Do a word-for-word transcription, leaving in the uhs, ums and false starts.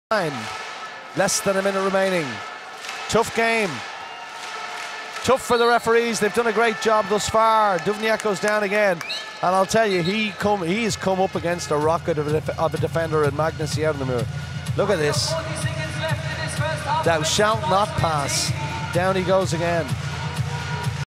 Less than a minute remaining. Tough game. Tough for the referees. They've done a great job thus far. Duvnjak goes down again. And I'll tell you, he come he has come up against a rocket of a, def of a defender in Magnus Jernemyr. Look at this. Thou shalt not pass. Down he goes again.